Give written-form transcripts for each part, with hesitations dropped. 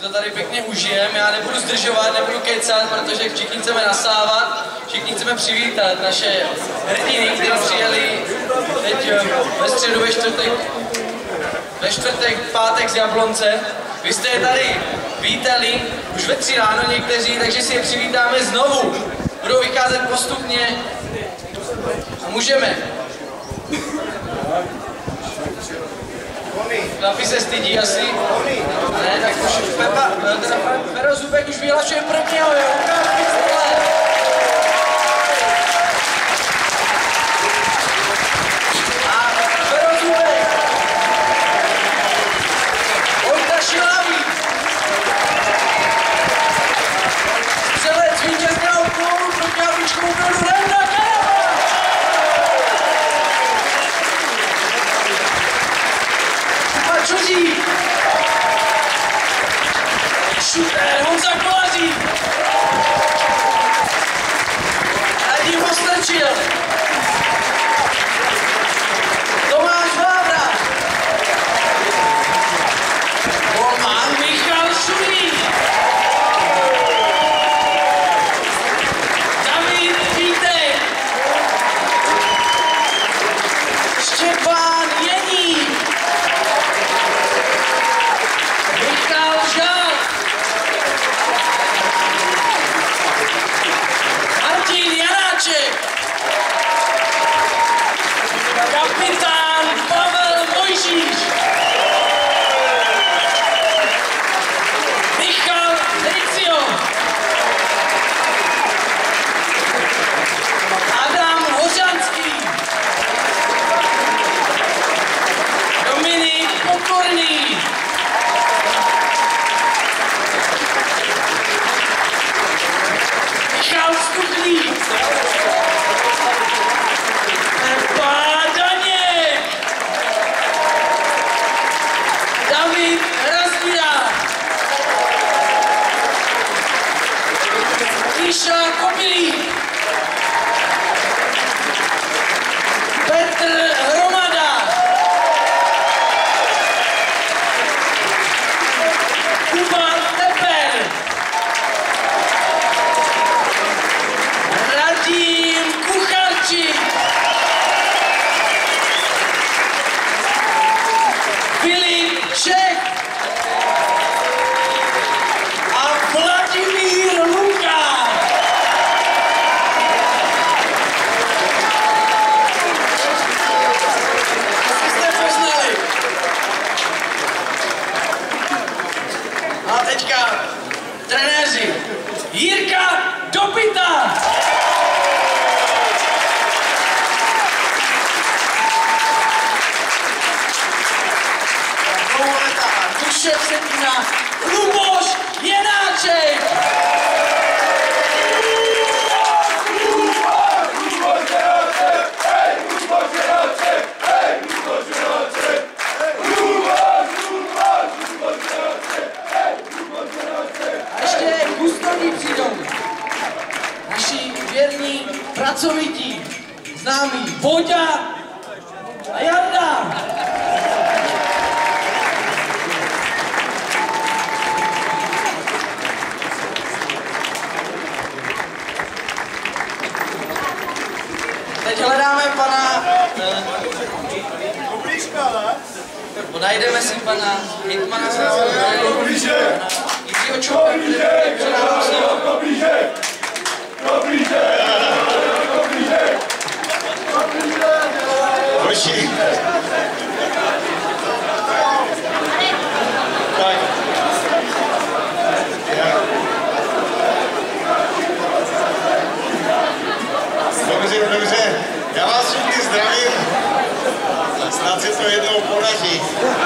to tady pěkně užijeme. Já nebudu zdržovat, nebudu kecat, protože všichni chceme nasávat, všichni chceme přivítat naše hrdiny, kteří přijeli teď ve středu, ve čtvrtek, pátek z Jablonce. Vy jste je tady vítali už ve 3 ráno někteří, takže si je přivítáme znovu. Budou vycházet postupně a můžeme. Chlapi se stydí asi. Ne, tak už Pepa, teda Fero Zubek už vyhlašuje prvního, jo? A Fero Zubek. Vojta Šilavý. Střelec vítězného gólu pro Ďábličkovou Brodu Lenda Karava. Čuzí. Šuter Honza Kolařík. Radim Ostrčil. Tomáš Vávra. Golman Michal Šulík. David Vítek. Štěpán Jeník. Michal Žák. Martin Janáček. Kapitán Pavel Mojžíš. Michal Ricio. Adam Hořanský. Dominik Pokorný. Michal Stuchlík. Pepa Daněk. David Razdíra. Míša Kopilík. Petr Hromada. Kuba Teper. Radim Kucharčík. Filip Čech. A Vladimír Luka. Asi jste poznali. A teďka trenéři. Jirka Dopita. Dušev Sedina. Luboš Jenáček. A ještě kustoní přijdou. Naši věrní, pracovití, známí Voďa a Jarda. Teď hledáme pana... Najdeme si pana hitmana Jiřího Čopa, který předává slovo. Hoši. Tak. Dobře. Já vás všichni zdravím. Snad se to jednou podaří.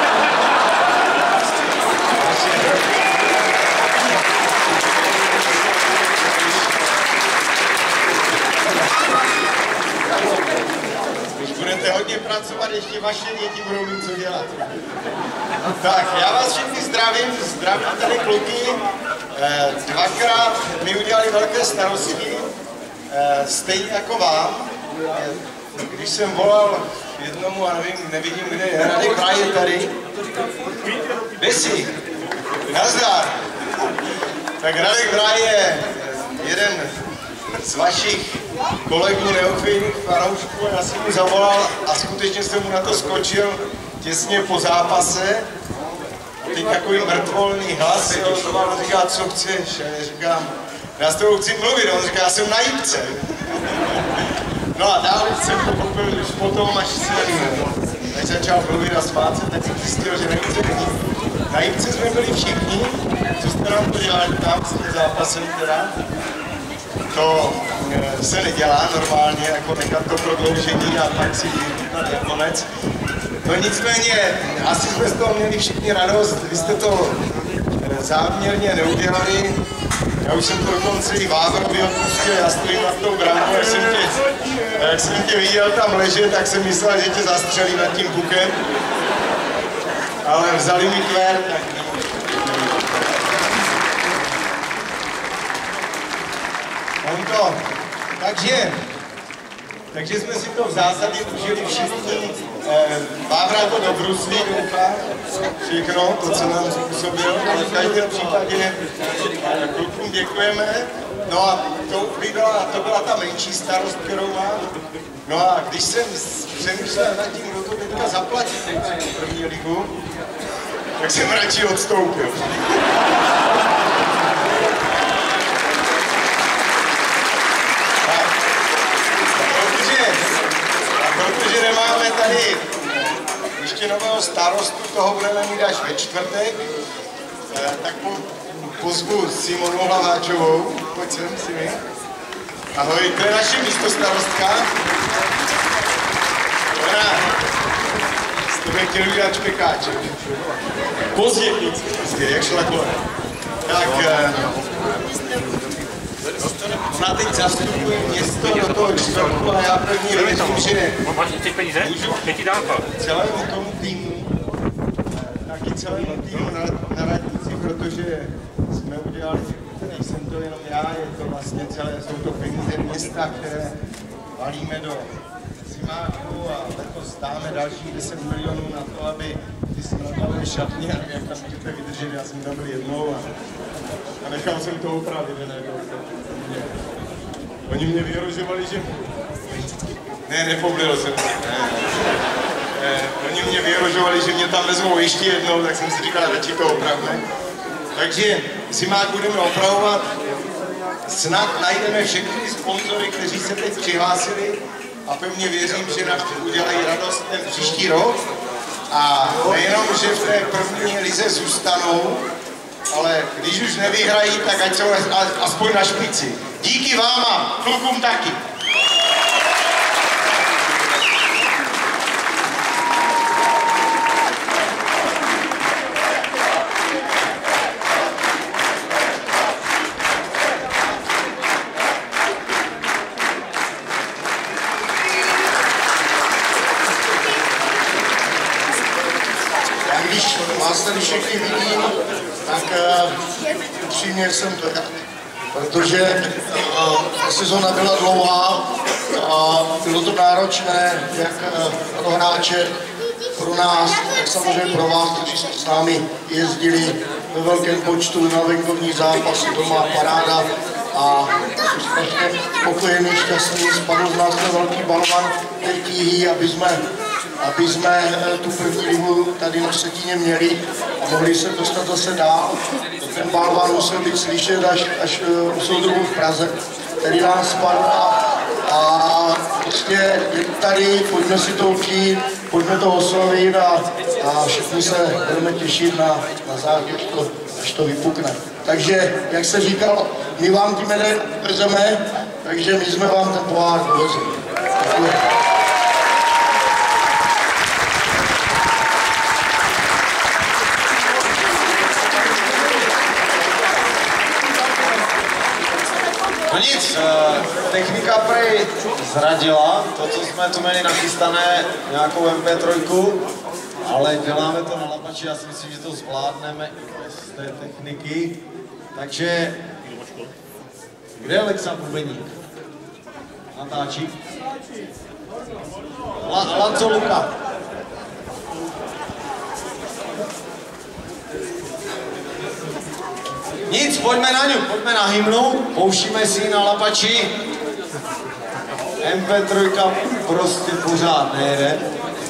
Když budete hodně pracovat, ještě vaše děti budou mít co dělat. Tak, já vás všichni zdravím tady kluky. Dvakrát mi udělali velké starosti, stejně jako vám. Když jsem volal jednomu, a nevidím, kde je, Radek Praje tady. Běsi, Nazdar. Tak Radek Vraj je jeden z vašich kolegů neochvějných fanoušků. Já jsem mu zavolal a skutečně jsem mu na to skočil těsně po zápase. Teď takový mrtvolný hlas, on říká, co chceš? A já říkám, já s tebou chci mluvit. On říká, já jsem na jípce. No a dál jsem to koupil už potom, až jsem začal mluvit a smát se, tak jsem zjistil, že na jípce není. Na jípce jsme byli všichni, co jste nám to dělali tam s tím zápasem teda. To se nedělá normálně, jako nechat to prodloužení a pak si vyříkat na konec. No nicméně, asi jsme z toho měli všichni radost, vy jste to záměrně neudělali. Já už jsem to dokonce i Vávrovi odpustil, já stojím nad tou bránou, jak jsem tě viděl tam ležet, tak jsem myslel, že tě zastřelí nad tím pukem. Ale vzali mi kvér, tak takže jsme si to v zásadě užili všichni. Vávra to dobruslí, doufám, všechno, to, co nám způsobil, ale v každém případě klukům děkujeme. No a to byla ta menší starost, kterou mám. No a když jsem přemýšlel nad tím, kdo to teďka zaplatí první ligu, tak jsem radši odstoupil. Protože nemáme tady ještě nového starostu, toho budeme mít až ve čtvrtek, tak pozvu Simonu Hlaváčovou. Pojď sem, Simi. Ahoj, to je naše místostarostka. Ona, s tebe chtěli udělat špekáček. Pozdě, jak šla kolem. Tak, ona teď zastupuje město do toho čtvrtku a já pevně věřím, že můžu celému tomu týmu, taky celému týmu na radnici, protože jsme udělali, nejsem to jenom já, je to vlastně celé, jsou to peníze města, které valíme do zimáku a letos dáme dalších 10 milionů na to, aby ty smradlavé šatny, a jak tam můžete vydržet, já jsem tam byl jednou a nechal jsem to opravit, ne? Oni mě vyhrožovali, že... Ne, nepoblil jsem si, Oni mě vyhrožovali, že mě tam vezmou ještě jednou, tak jsem si říkal, radši to opravme. Takže zimák budeme opravovat. Snad najdeme všechny sponzory, kteří se teď přihlásili a pevně věřím, že nám udělají radost ten příští rok. A nejenom, že v té první lize zůstanou, ale když už nevyhrají, tak ať jsou aspoň na špici. Díky vám a klukům taky. Když vás tady všichni vidím, tak upřímně jsem to rád, protože sezóna byla dlouhá a bylo to náročné, jak pro hráče, pro nás, tak samozřejmě pro vás, kteří jste s námi jezdili ve velkém počtu na venkovní zápasy, doma paráda a jsem strašně spokojený, šťastný, spadl z nás ten velký balvan té tíhy, aby jsme tu první ligu tady na Vsetíně měli a mohli se dostat zase dál. Ten balvan musel být slyšet až u soudruhu v Praze, který nás spadl a prostě je tady, pojďme si to užít, pojďme to oslavit a všichni se budeme těšit na závěr, až to vypukne. Takže, jak se říkal, my vám ty medaile vezeme, takže my jsme vám ten pohár dovezli. Děkuji. No nic, technika prej zradila to, co jsme tu měli nachystané, nějakou MP3, ale děláme to na lapači, já si myslím, že to zvládneme i bez té techniky. Takže, kde je Alexa Bubeník? Natáčí? Lanco Luka. Nic, pojďme na ňu, pojďme na hymnu, pouštíme si ji na lapači. MP3 prostě pořád nejde.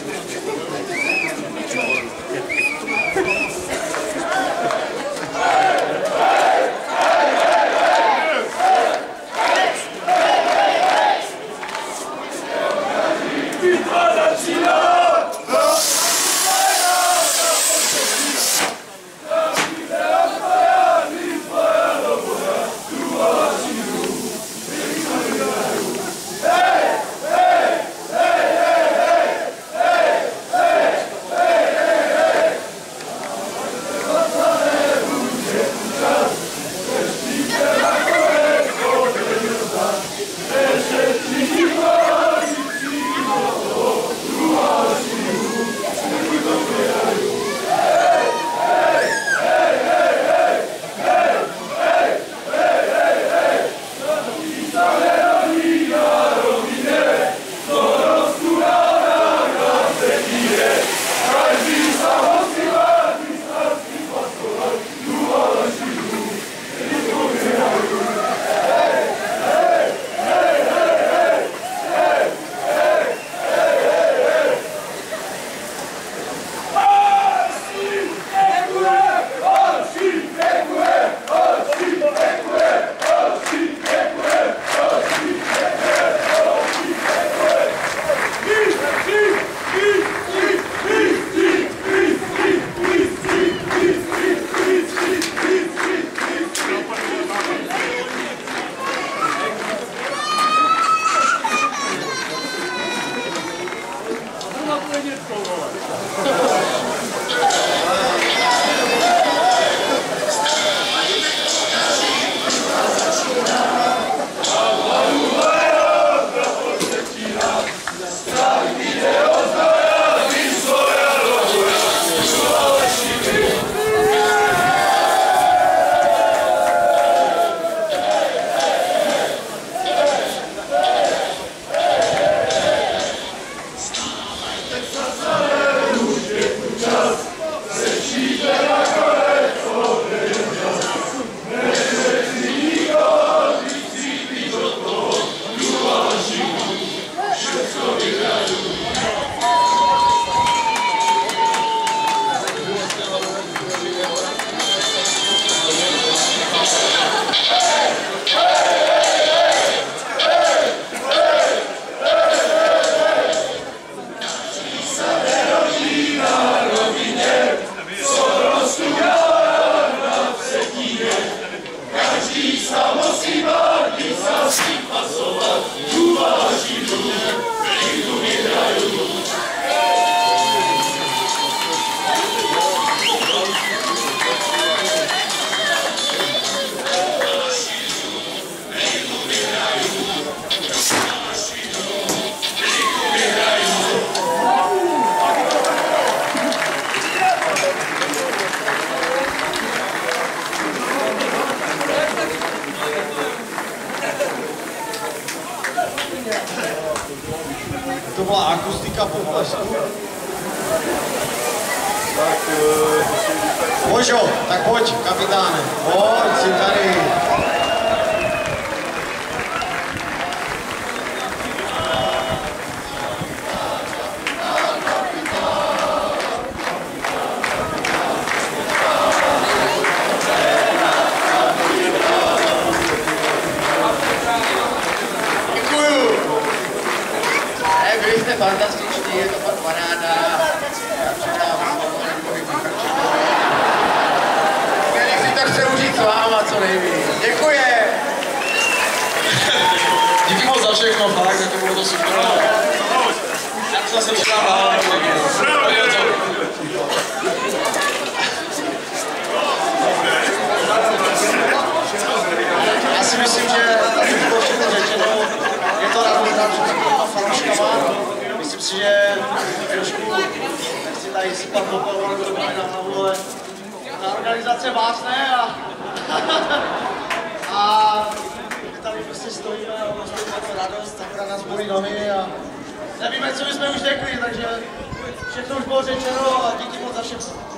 To byla akustika po Blesku. Božo, tak pojď, kapitáne. Pojď si tady. Byli jste fantastiční, je to fakt paráda. Já předávám když si to chci užít s váma co nejvíc. Děkuji. Díky moc za všechno, fakt, to bylo to super. Já to zase přidám hlavně. Já si myslím, že tady bylo všechno řečeno. Je to rád fanouškama. Myslím si, že trošku nechci tady sypat popel, to bude na hlavu, ale ta organizace vásne a my tady prostě stojíme a vlastně to radost, akorát nás bolí nohy a nevíme, co bychom už řekli, takže všechno už bylo řečeno a díky moc za všechno.